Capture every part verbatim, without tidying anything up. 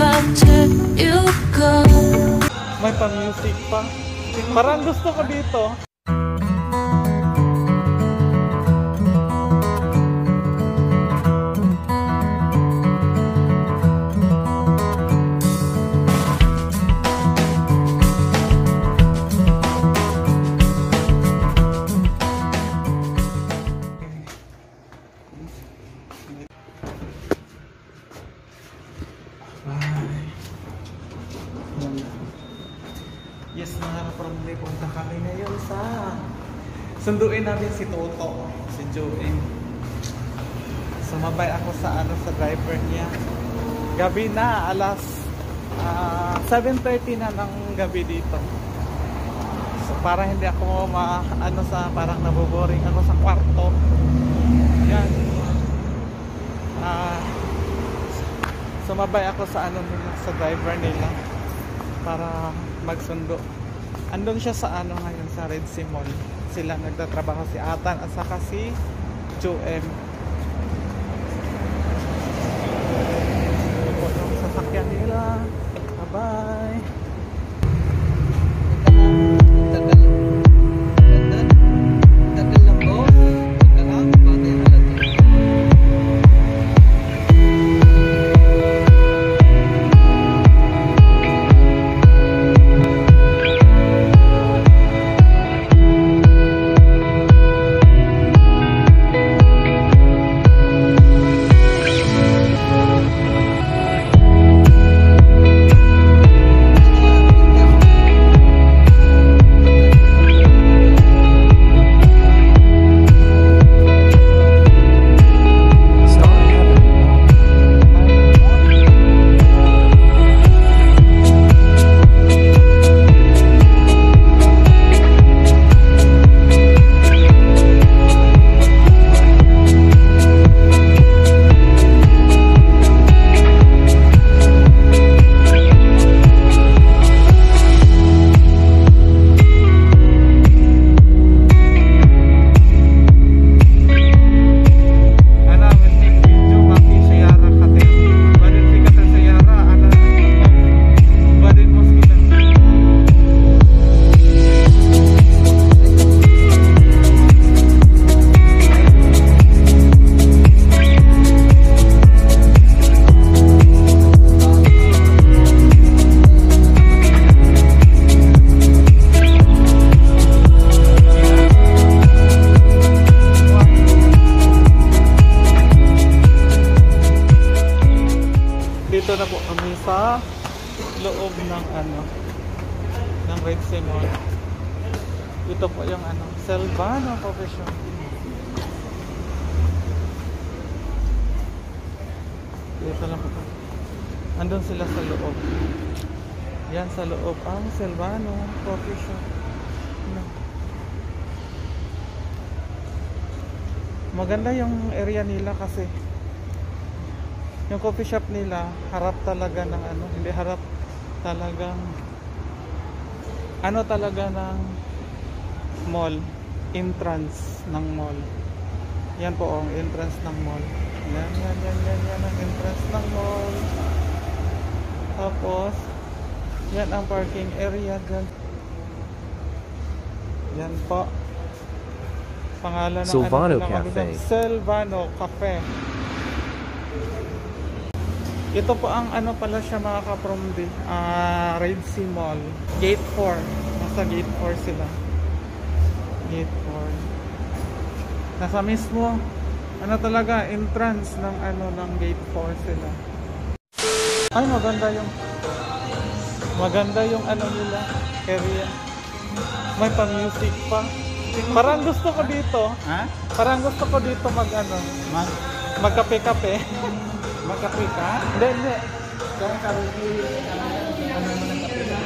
about to you go. May pa-music pa. Parang gusto ko dito. Yes mga kapromde, punta kami ngayon sa sunduin namin si Toto, si Joey. Sumabay ako sa ano sa driver niya. Gabi na, alas uh, seven thirty na ng gabi dito. So para hindi ako ma ano sa parang naboboring ako sa kwarto. Yan. Uh, sumabay ako sa ano nila, sa driver nila para magsundo. Andun siya sa ano ngayon sa Red Sea Mall. Sila nagtatrabaho, si Atan at saka si Joem. Ito po yung sasakyan nila. Bye-bye. Dito na po kami sa loob ng ano ng Red Sea Mall. Ito po yung ano Selvano Coffee Shop. Dito lang po. Andun sila sa loob. Yan sa loob ang Selvano Coffee Shop. Ano? Maganda yung area nila kasi yung coffee shop nila harap talaga ng ano, hindi harap talagang ano talaga ng mall, entrance ng mall. Yan po ang entrance ng mall. Yan, yan, yan, yan, yan ang entrance ng mall. Tapos yan ang parking area dyan. Yan po. Pangalan ng Selvano ano, Cafe. Selvano Cafe. Ito po ang ano pala siya mga kapromdi, uh, Red Sea Mall, Gate four. Nasa Gate four sila. Gate four. Nasa mismo ano talaga entrance ng ano ng Gate four sila. Ay maganda yung maganda yung ano nila area. May pa-music pa. Parang gusto ko dito. Ha? Parang gusto ko dito mag ano, Mag magkape-kape. magkape ka? Hindi, hindi. Kaya sabi ko, ano naman ang kape na?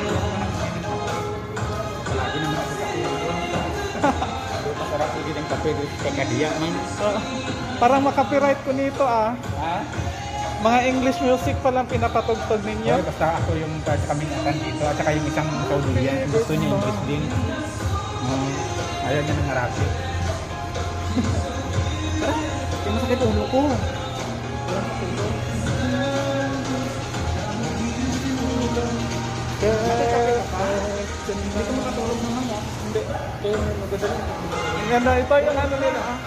Palagi naman ako kape. Masarap lagi ng kape kay Kadia man. Uh, parang makapiright ko nito ah. Ha? Mga English music pa lang pinapatugtog ninyo. Okay, basta ako yung sa kaming atan dito at saka yung isang Saudian. Gusto niya English din. Um, ayaw niya ng Arabic. Yung masakit ulo ko. Ganda, ito yung ano nila ah.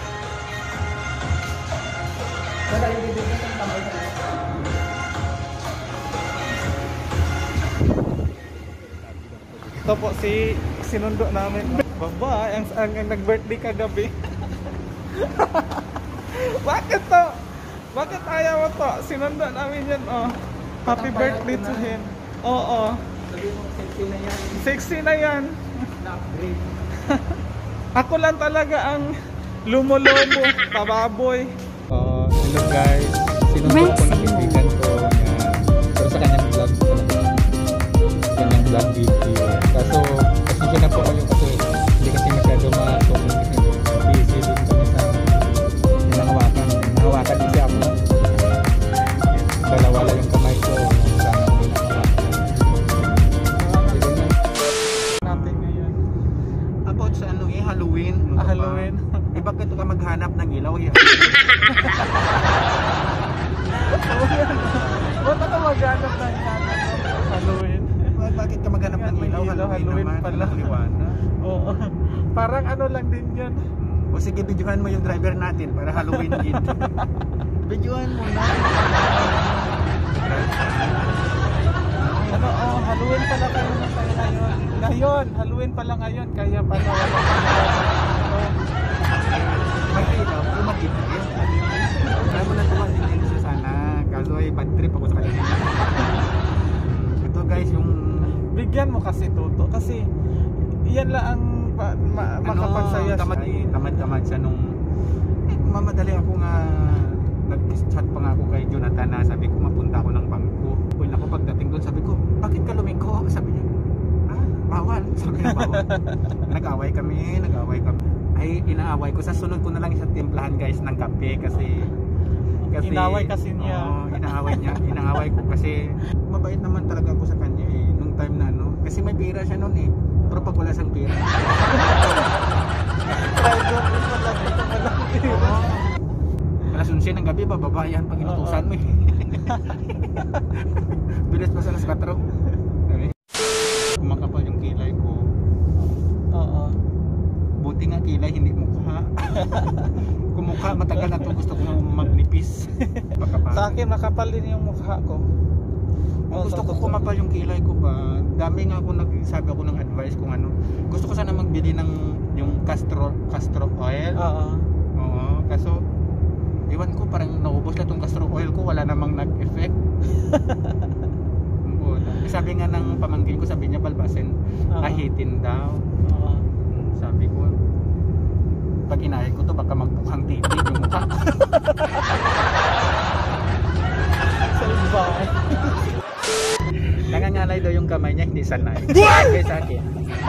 Ito po si sinundo namin. Baba, ang, ang, ang nag-birthday kagabi. Bakit to? Bakit ayaw mo to? Sinundo namin yan oh. Happy birthday to him. Oo. Sexy na yan. Sexy na yan. Na-upgrade. Ako lang talaga ang lumolobo, pababoy. Oh, hello guys. Sinundo ko ng kaibigan ko. Yan. Pero sa kanyang vlog ko talaga. Kanyang vlog video. Kaso, kasi na po kayo kasi hindi kasi masyado matulog kasi busy din kami sa hinahawakan. Hinahawakan kasi ako. Dalawa lang yung kamay ko. Sana ko hinahawakan. Natin ngayon. About sa ano eh, Halloween. Ah, Halloween. Eh bakit ka maghanap ng ilaw? Ba't ako maghanap ng Halloween? Bakit ka maghanap ng ilaw? Halloween, Halloween naman. pala. Liwanag. Oo. Parang ano lang din yan. O sige, videohan mo yung driver natin para Halloween din. Videohan mo na. Ano, oh, Halloween pala kayo na tayo ngayon. Ngayon, Halloween pala ngayon. Kaya pala wala oh. May ilaw, umagin na yun. Kaya mo na tumasin din siya sana. Kaso ay bad trip ako sa kanila. Ito guys, yung bigyan mo kasi Toto. Kasi yan lang ang ma ma makapagsaya ano, tamad, siya. Tamad-tamad siya nung eh, mamadali ako nga nag-chat pa nga ako kay Jonathan na sabi ko mapunta ako ng bangko. Kung ako pagdating doon sabi ko, bakit ka lumiko? Sabi niya, ah, bawal. Sabi niya, bawal. Nag-away kami, nag-away kami. Ay, inaaway ko. Sa sunod ko na lang isang timplahan guys ng kape kasi kasi Inaway kasi niya. Oo, inaaway niya. Inaaway ko kasi mabait naman talaga ako sa kanya eh. Nung time na ano. Kasi may pera siya noon eh. Pero pag wala siyang pera. Traitor din pala dito malaki. Alas onse ng gabi, bababayan pag inutusan mo eh. Bilis pa sa alas kwatro. Kumakapal yung kilay ko. Oo. Buti nga kilay, hindi mukha. Kung mukha, matagal na to gusto ko nga magnipis. Sa akin, makapal din yung mukha ko. Oh, gusto ko kumapal yung kilay ko ba. Dami nga ako nagsabi ako ng advice kung ano. Gusto ko sana magbili ng yung castor castor oil. Oo. Oo, kaso iwan ko parang naubos na tong castor oil ko, wala namang nag-effect. Oo. Sabi nga ng pamangkin ko, sabi niya balbasin, Uh-huh. ahitin daw. Oo. Sabi ko, pag inahin ko to baka magbukhang titig yung mukha. Salba. Nangangalay daw yung kamay niya, hindi sanay. Kaya sa akin.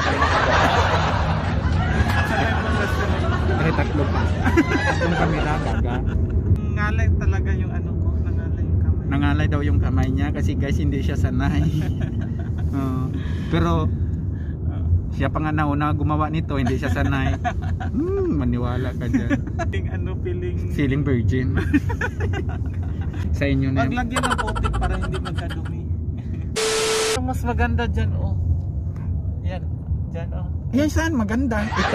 Dahil tatlo pa. Tatlong kamera, gaga. Ngalay talaga yung ano ko. Nangalay yung kamay. Nangalay daw yung kamay niya kasi guys hindi siya sanay. uh, pero siya pa nga nauna gumawa nito, hindi siya sanay. Hmm, maniwala ka dyan. Feeling ano, feeling... Feeling virgin. Sa inyo na. Paglagyan ng putik para hindi magkadumi. Ang mas maganda dyan, oh. Yan, dyan, oh. Yan saan? Maganda. Ito.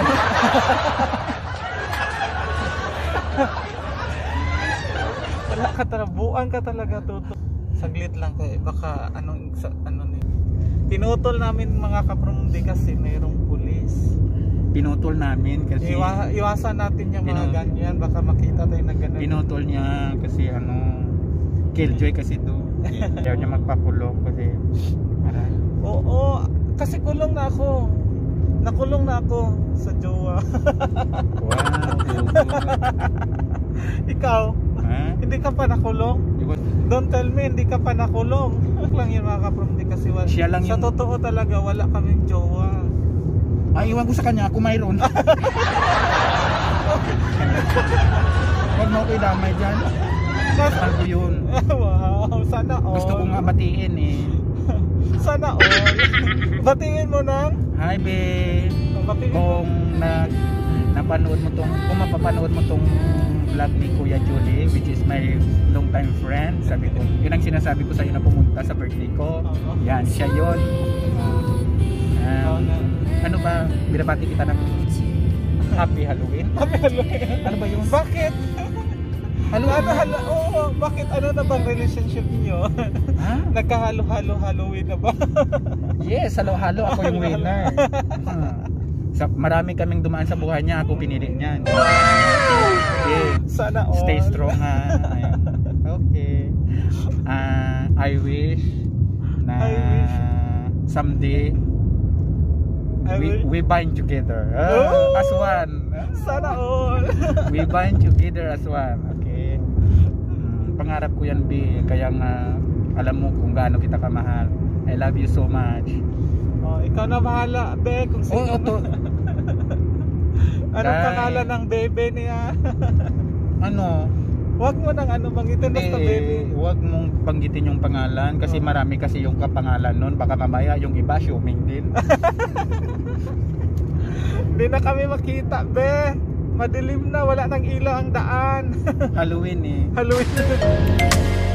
Wala ka talaga, buang ka talaga, Toto. Saglit lang kayo, baka anong, sa, ano ni. Tinutol namin mga kapromdi kasi mayroong pulis. Pinutol namin kasi Iwa, iwasan natin yung mga Pinu- ganyan, baka makita tayo na ganun. pinutol niya kasi ano, killjoy kasi to. Ayaw niya magpakulong kasi aray. Oo, kasi kulong na ako. Nakulong na ako sa jowa. Wow. Ikaw, Ha? hindi ka pa nakulong? Don't tell me, hindi ka pa nakulong. Huwag lang yun mga kapromdi kasi wala. Siya lang Sa yung- totoo talaga, wala kaming jowa. Ay, iwan ko sa kanya, ako mayroon. Huwag mo ko idamay dyan. Mahal ko yun. Wow, sana all. Gusto ko nga batiin eh. Sana all. Batingin mo nang. Hi babe. Batingin mo. Kung nag napanood mo tong, kung mapapanood mo tong vlog ni Kuya Julie, which is my long time friend, sabi ko, yun ang sinasabi ko sa iyo na pumunta sa birthday ko. Yan, siya yun. Um, ano ba, binabati kita ng Happy Halloween. Happy Halloween. Ano ba yun? Bakit? Halo, Ano, halo, oo, bakit ano na bang relationship niyo? Ha? Nagkahalo-halo Halloween na ba? Yes, halo-halo ako yung winner. Hmm. Sa, marami kaming dumaan sa buhay niya, ako pinili niya. Okay. Sana all. Stay strong ha. Ayun. Okay. Uh, I wish na I wish. someday I we, wish. we bind together uh, Oh! as one. Sana all. We bind together as one. Okay. Hmm, pangarap ko yan, B. Kaya nga alam mo kung gaano kita kamahal. I love you so much. Oh, ikaw na bahala, be, kung sino. Oh, to. Anong Dahil- pangalan ng bebe niya? Ano? Huwag mo nang ano bangitin basta Eh, bebe. huwag mong banggitin yung pangalan kasi Oh. marami kasi yung kapangalan nun. Baka mamaya yung iba assuming din. Hindi na kami makita, be. Madilim na, wala nang ilaw ang daan. Halloween eh. Halloween.